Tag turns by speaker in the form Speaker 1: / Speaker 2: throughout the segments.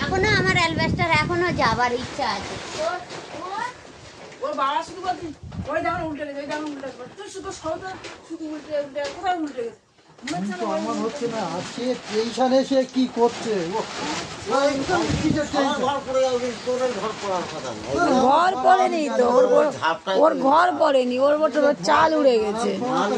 Speaker 1: এখনো আমার অ্যালবাস্টার এখনো যাবার ইচ্ছা আছে।
Speaker 2: ওর বাবা শুধু বলছি ওই দেখো উল্টে গেছে, ওই দেখো উল্টে গেছে, তুই শুধু সৌদা শুধু উল্টে উল্টে কোথায় উল্টে গেছে?
Speaker 3: কিন্তু আমার হচ্ছে না আজকে টেনশন এসে কি করছে ও
Speaker 4: ঘর পড়েনি তো, ওর ঘর পড়েনি, ওর চাল উড়ে গেছে।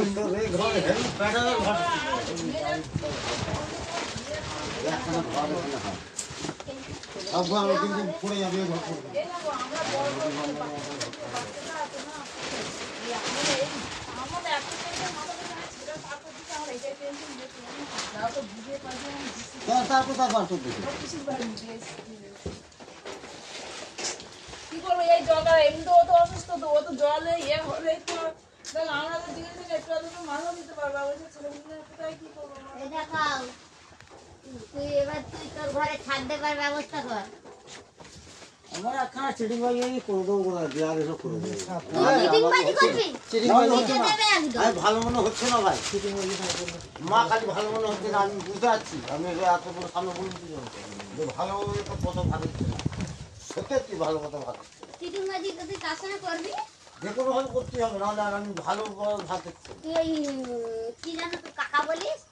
Speaker 2: কি করবো এই জলটা এমনি তো ও তো অসুস্থ, তো ও তো জলে ইয়ে হলে তো আমরা তো জিজ্ঞেস থেকে একটু আধটু মাথাও দিতে পারবো। বলছে ছেলেগুলো কোথায় কি করবো?
Speaker 1: এই দেখাও, তুই এবার তুই তোর ঘরে ছাদ দেবার ব্যবস্থা কর।
Speaker 5: আমার একখানা চিটিং বাজি করে দেবো, করে দেওয়ার এসব করে দেবো।
Speaker 1: চিটিংবাজি করবি? নিচে দেবে একদম।
Speaker 5: আমি ভালো মনে হচ্ছে না ভাই, মা খালি ভালো মনে হচ্ছে না, আমি বুঝতে পারছি। আমি এত বড় সামনে বলছি যে ভালো কথা ভালো হচ্ছে না, সত্যি ভালো কথা ভালো।
Speaker 1: চিটিংবাজি তো তুই কার সঙ্গে করবি?
Speaker 5: যে কোনো ভাবে করতে হবে, নাহলে আর আমি ভালো ভাত
Speaker 1: তুই ওই কি জানো তোর কাকা বলিস?